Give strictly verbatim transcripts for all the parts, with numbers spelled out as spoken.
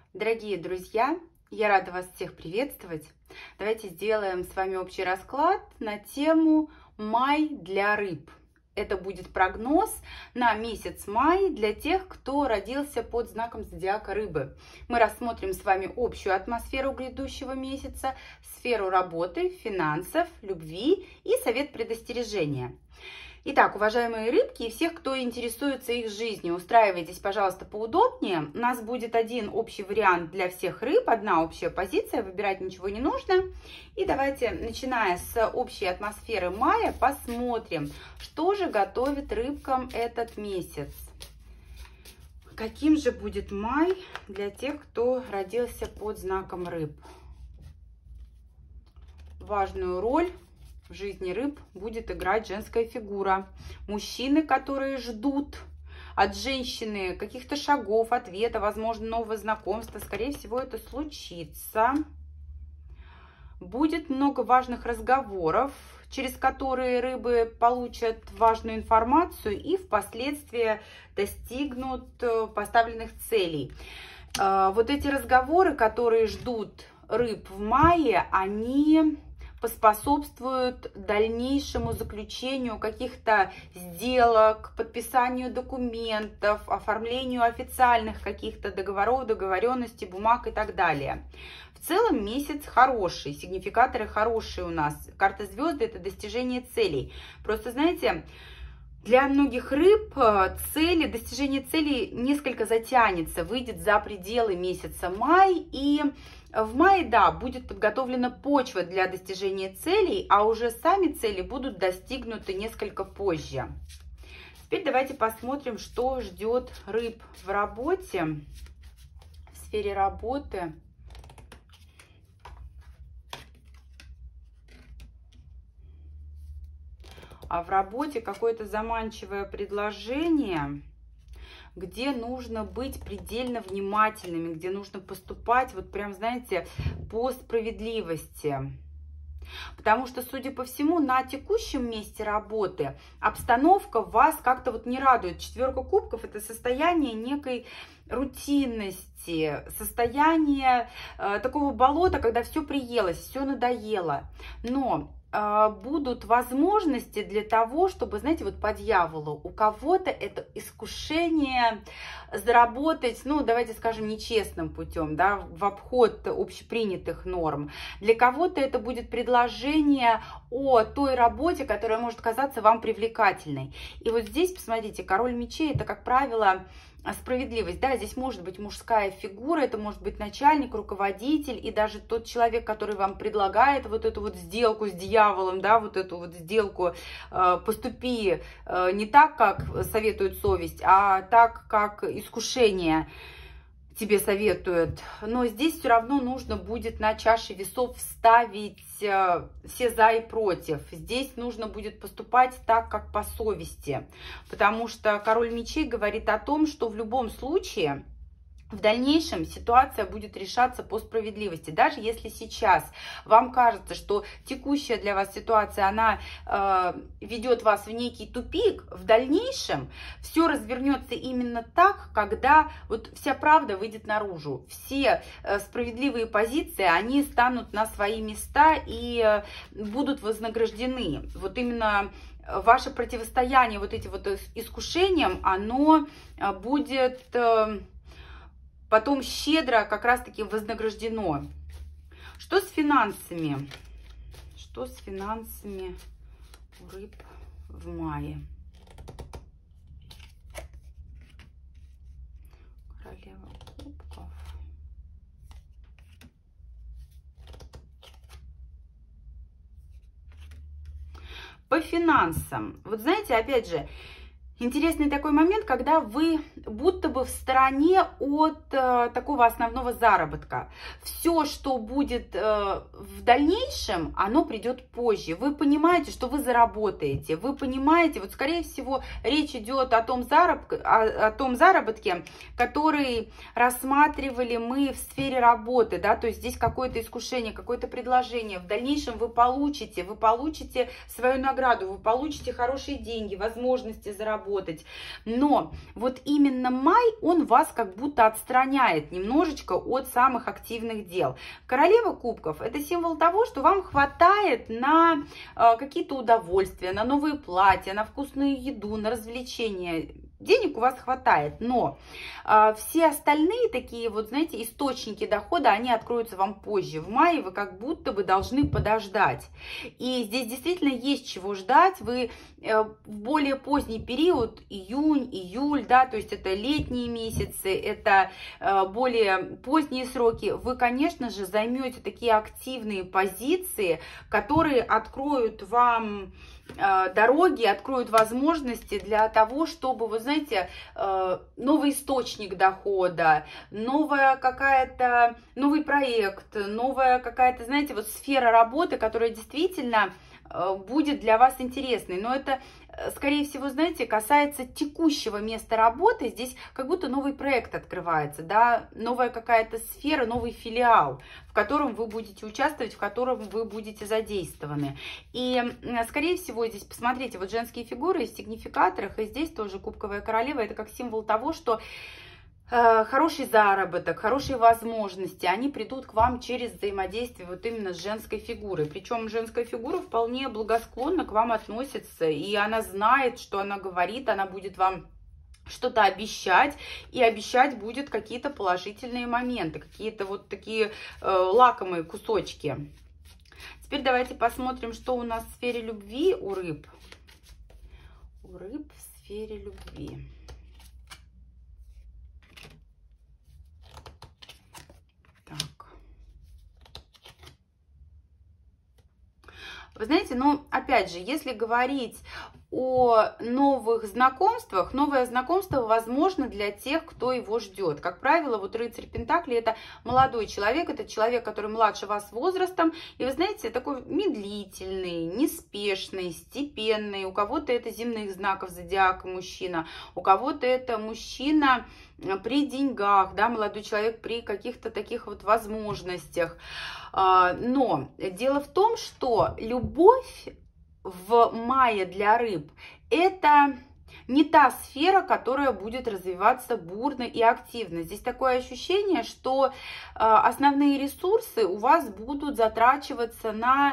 Дорогие друзья, я рада вас всех приветствовать. Давайте сделаем с вами общий расклад на тему «Май для рыб». Это будет прогноз на месяц май для тех, кто родился под знаком зодиака Рыбы. Мы рассмотрим с вами общую атмосферу грядущего месяца, сферу работы, финансов, любви и совет предостережения. Итак, уважаемые рыбки и всех, кто интересуется их жизнью, устраивайтесь, пожалуйста, поудобнее. У нас будет один общий вариант для всех рыб, одна общая позиция, выбирать ничего не нужно. И давайте, начиная с общей атмосферы мая, посмотрим, что же готовит рыбкам этот месяц. Каким же будет май для тех, кто родился под знаком рыб? Важную роль в жизни рыб будет играть женская фигура. Мужчины, которые ждут от женщины каких-то шагов, ответа, возможно, нового знакомства, скорее всего, это случится. Будет много важных разговоров, через которые рыбы получат важную информацию и впоследствии достигнут поставленных целей. Вот эти разговоры, которые ждут рыб в мае, они поспособствуют дальнейшему заключению каких-то сделок, подписанию документов, оформлению официальных каких-то договоров, договоренностей, бумаг и так далее. В целом месяц хороший, сигнификаторы хорошие у нас. Карта звезды – это достижение целей. Просто, знаете, для многих рыб цели, достижение целей несколько затянется, выйдет за пределы месяца май. И в мае, да, будет подготовлена почва для достижения целей, а уже сами цели будут достигнуты несколько позже. Теперь давайте посмотрим, что ждет рыб в работе, в сфере работы. А в работе какое-то заманчивое предложение, где нужно быть предельно внимательными, где нужно поступать, вот прям, знаете, по справедливости. Потому что, судя по всему, на текущем месте работы обстановка вас как-то вот не радует. Четверка кубков – это состояние некой рутинности, состояние э, такого болота, когда все приелось, все надоело. Но будут возможности для того, чтобы, знаете, вот по дьяволу, у кого-то это искушение заработать, ну, давайте скажем, нечестным путем, да, в обход общепринятых норм. Для кого-то это будет предложение о той работе, которая может казаться вам привлекательной. И вот здесь, посмотрите, король мечей – это, как правило, справедливость, да, здесь может быть мужская фигура, это может быть начальник, руководитель и даже тот человек, который вам предлагает вот эту вот сделку с дьяволом, да, вот эту вот сделку, э, поступи э, не так, как советует совесть, а так, как искушение тебе советуют. Но здесь все равно нужно будет на чаше весов вставить э, все за и против. Здесь нужно будет поступать так, как по совести. Потому что король мечей говорит о том, что в любом случае в дальнейшем ситуация будет решаться по справедливости. Даже если сейчас вам кажется, что текущая для вас ситуация, она э, ведет вас в некий тупик, в дальнейшем все развернется именно так, когда вот вся правда выйдет наружу. Все э, справедливые позиции, они станут на свои места и э, будут вознаграждены. Вот именно ваше противостояние вот этим вот искушениям, оно будет Э, потом щедро как раз-таки вознаграждено. Что с финансами? Что с финансами у рыб в мае? Королева кубков. По финансам. Вот знаете, опять же, интересный такой момент, когда вы будто бы в стороне от э, такого основного заработка. Все, что будет э, в дальнейшем, оно придет позже. Вы понимаете, что вы заработаете. Вы понимаете, вот скорее всего речь идет о том, зараб... о, о том заработке, который рассматривали мы в сфере работы. Да? То есть здесь какое-то искушение, какое-то предложение. В дальнейшем вы получите, вы получите свою награду, вы получите хорошие деньги, возможности заработать. работать. Но вот именно май, он вас как будто отстраняет немножечко от самых активных дел. Королева кубков – это символ того, что вам хватает на э, какие-то удовольствия, на новые платья, на вкусную еду, на развлечения. Денег у вас хватает, но э, все остальные такие вот, знаете, источники дохода, они откроются вам позже. В мае вы как будто бы должны подождать. И здесь действительно есть чего ждать. Вы э, в более поздний период, июнь, июль, да, то есть это летние месяцы, это э, более поздние сроки, вы, конечно же, займете такие активные позиции, которые откроют вам дороги, откроют возможности для того, чтобы, вы знаете, новый источник дохода, новая какая-то, новый проект, новая какая-то, знаете, вот сфера работы, которая действительно будет для вас интересной. Но это, скорее всего, знаете, касается текущего места работы. Здесь как будто новый проект открывается, да, новая какая-то сфера, новый филиал, в котором вы будете участвовать, в котором вы будете задействованы. И, скорее всего, здесь, посмотрите, вот женские фигуры в сигнификаторах, и здесь тоже кубковая королева, это как символ того, что хороший заработок, хорошие возможности, они придут к вам через взаимодействие вот именно с женской фигурой. Причем женская фигура вполне благосклонно к вам относится, и она знает, что она говорит, она будет вам что-то обещать, и обещать будет какие-то положительные моменты, какие-то вот такие э, лакомые кусочки. Теперь давайте посмотрим, что у нас в сфере любви у рыб. У рыб в сфере любви. Вы знаете, ну, опять же, если говорить о новых знакомствах, новое знакомство возможно для тех, кто его ждет. Как правило, вот рыцарь Пентаклей – это молодой человек, это человек, который младше вас возрастом, и вы знаете, такой медлительный, неспешный, степенный. У кого-то это земных знаков зодиака мужчина, у кого-то это мужчина при деньгах, да, молодой человек при каких-то таких вот возможностях. Но дело в том, что любовь в мае для рыб – это не та сфера, которая будет развиваться бурно и активно. Здесь такое ощущение, что основные ресурсы у вас будут затрачиваться на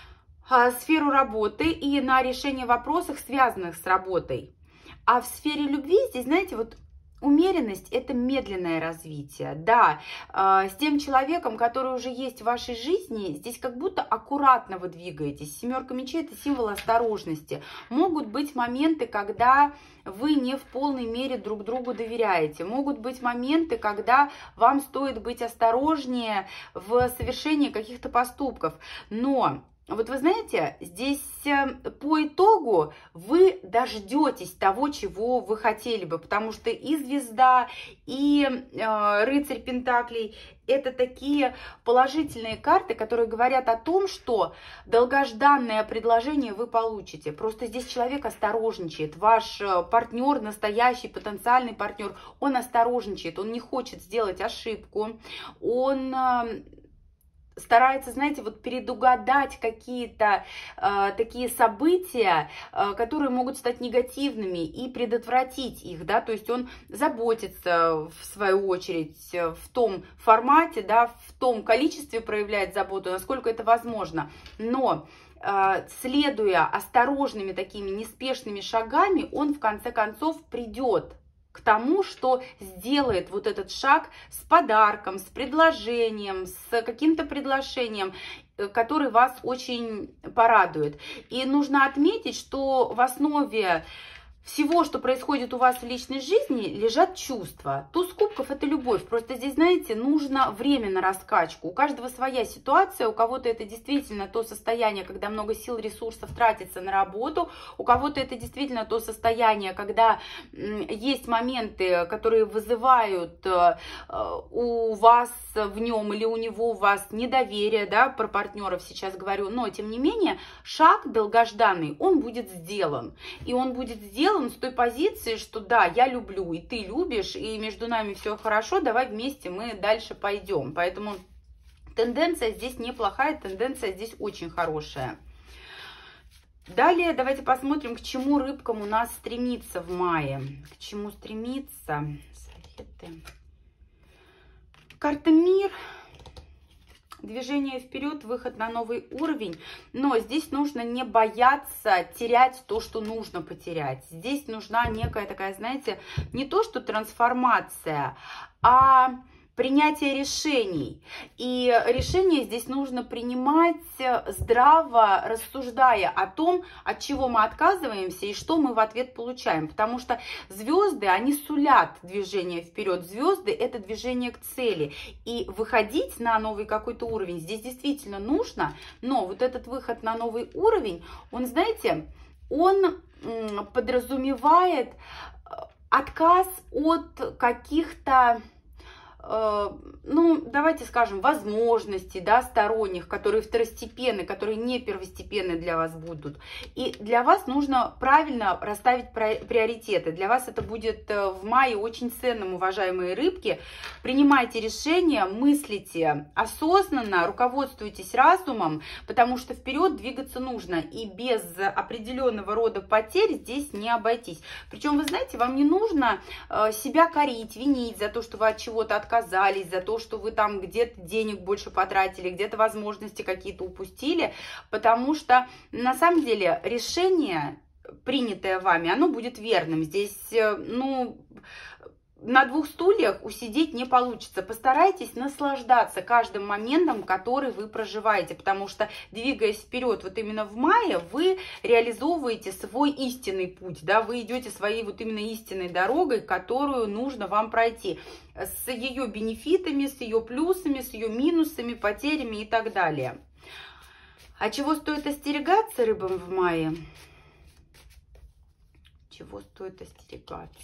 сферу работы и на решение вопросов, связанных с работой. А в сфере любви здесь, знаете, вот умеренность – это медленное развитие. Да, э, с тем человеком, который уже есть в вашей жизни, здесь как будто аккуратно вы двигаетесь. Семерка мечей – это символ осторожности. Могут быть моменты, когда вы не в полной мере друг другу доверяете. Могут быть моменты, когда вам стоит быть осторожнее в совершении каких-то поступков. Но вот вы знаете, здесь по итогу вы дождетесь того, чего вы хотели бы, потому что и звезда, и э, рыцарь Пентаклей – это такие положительные карты, которые говорят о том, что долгожданное предложение вы получите. Просто здесь человек осторожничает, ваш партнер, настоящий потенциальный партнер, он осторожничает, он не хочет сделать ошибку, он Э, старается, знаете, вот предугадать какие-то э, такие события, э, которые могут стать негативными, и предотвратить их, да, то есть он заботится, в свою очередь, в том формате, да, в том количестве проявляет заботу, насколько это возможно, но э, следуя осторожными такими неспешными шагами, он в конце концов придет к тому, что сделает вот этот шаг с подарком, с предложением, с каким-то предложением, который вас очень порадует. И нужно отметить, что в основе всего, что происходит у вас в личной жизни, лежат чувства. Туз кубков – это любовь. Просто здесь, знаете, нужно время на раскачку. У каждого своя ситуация. У кого-то это действительно то состояние, когда много сил, ресурсов тратится на работу. У кого-то это действительно то состояние, когда есть моменты, которые вызывают у вас в нем или у него у вас недоверие, да, про партнеров сейчас говорю. Но, тем не менее, шаг долгожданный, он будет сделан. И он будет сделан с той позиции, что да, я люблю, и ты любишь, и между нами все хорошо, давай вместе мы дальше пойдем. Поэтому тенденция здесь неплохая, тенденция здесь очень хорошая. Далее давайте посмотрим, к чему рыбкам у нас стремиться в мае. К чему стремиться? Советы. Карта Мир. Движение вперед, выход на новый уровень. Но здесь нужно не бояться терять то, что нужно потерять. Здесь нужна некая такая, знаете, не то что трансформация, а принятие решений. И решение здесь нужно принимать здраво, рассуждая о том, от чего мы отказываемся и что мы в ответ получаем. Потому что звезды, они сулят движение вперед. Звезды – это движение к цели. И выходить на новый какой-то уровень здесь действительно нужно. Но вот этот выход на новый уровень, он, знаете, он подразумевает отказ от каких-то, ну, давайте скажем, возможностей, да, сторонних, которые второстепенные, которые не первостепенные для вас будут. И для вас нужно правильно расставить приоритеты. Для вас это будет в мае очень ценным, уважаемые рыбки. Принимайте решения, мыслите осознанно, руководствуйтесь разумом, потому что вперед двигаться нужно. И без определенного рода потерь здесь не обойтись. Причем, вы знаете, вам не нужно себя корить, винить за то, что вы от чего-то отказались, отказались, за то, что вы там где-то денег больше потратили, где-то возможности какие-то упустили, потому что на самом деле решение, принятое вами, оно будет верным. Здесь, ну, на двух стульях усидеть не получится. Постарайтесь наслаждаться каждым моментом, который вы проживаете, потому что, двигаясь вперед вот именно в мае, вы реализовываете свой истинный путь, да, вы идете своей вот именно истинной дорогой, которую нужно вам пройти, с ее бенефитами, с ее плюсами, с ее минусами, потерями и так далее. А чего стоит остерегаться рыбам в мае? Чего стоит остерегаться?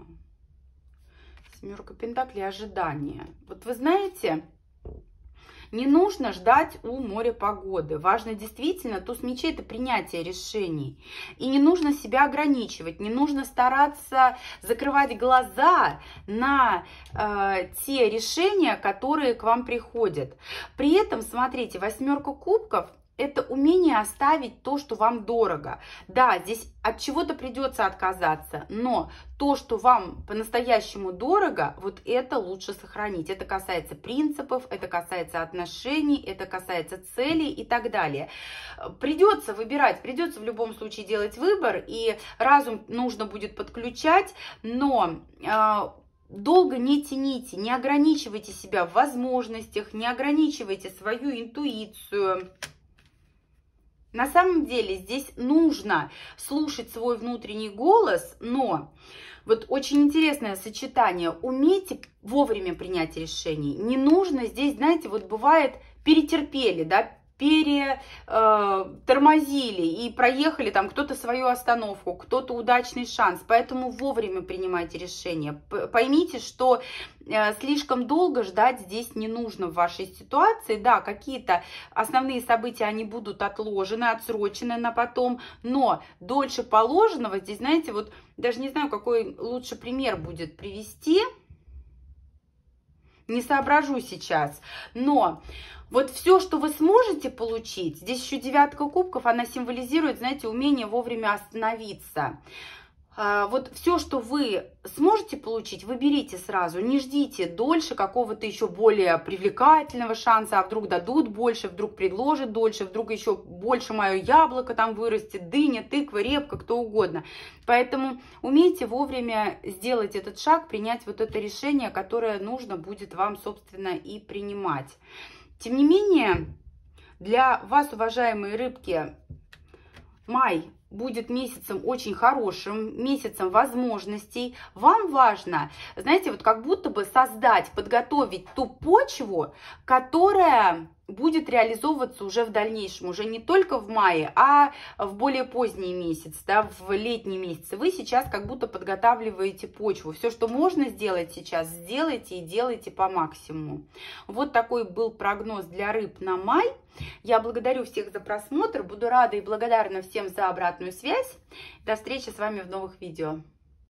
Семерка пентаклей, ожидание. Вот вы знаете, не нужно ждать у моря погоды. Важно действительно, туз мечей – это принятие решений. И не нужно себя ограничивать, не нужно стараться закрывать глаза на э, те решения, которые к вам приходят. При этом, смотрите, восьмерка кубков – это умение оставить то, что вам дорого. Да, здесь от чего-то придется отказаться, но то, что вам по-настоящему дорого, вот это лучше сохранить. Это касается принципов, это касается отношений, это касается целей и так далее. Придется выбирать, придется в любом случае делать выбор, и разум нужно будет подключать, но э, долго не тяните, не ограничивайте себя в возможностях, не ограничивайте свою интуицию. На самом деле здесь нужно слушать свой внутренний голос, но вот очень интересное сочетание. Умейте вовремя принять решение. Не нужно здесь, знаете, вот бывает, перетерпели, да, перетормозили и проехали там кто-то свою остановку, кто-то удачный шанс. Поэтому вовремя принимайте решение. Поймите, что слишком долго ждать здесь не нужно в вашей ситуации. Да, какие-то основные события, они будут отложены, отсрочены на потом, но дольше положенного здесь, знаете, вот даже не знаю, какой лучше пример будет привести. Не соображу сейчас, но вот все, что вы сможете получить, здесь еще девятка кубков, она символизирует, знаете, умение вовремя остановиться. Вот все, что вы сможете получить, вы берите сразу, не ждите дольше какого-то еще более привлекательного шанса, а вдруг дадут больше, вдруг предложат дольше, вдруг еще больше мое яблоко там вырастет, дыня, тыква, репка, кто угодно. Поэтому умейте вовремя сделать этот шаг, принять вот это решение, которое нужно будет вам, собственно, и принимать. Тем не менее, для вас, уважаемые рыбки, май будет месяцем очень хорошим, месяцем возможностей. Вам важно, знаете, вот как будто бы создать, подготовить ту почву, которая будет реализовываться уже в дальнейшем, уже не только в мае, а в более поздний месяц, да, в летние месяцы. Вы сейчас как будто подготавливаете почву. Все, что можно сделать сейчас, сделайте и делайте по максимуму. Вот такой был прогноз для рыб на май. Я благодарю всех за просмотр, буду рада и благодарна всем за обратную связь. До встречи с вами в новых видео.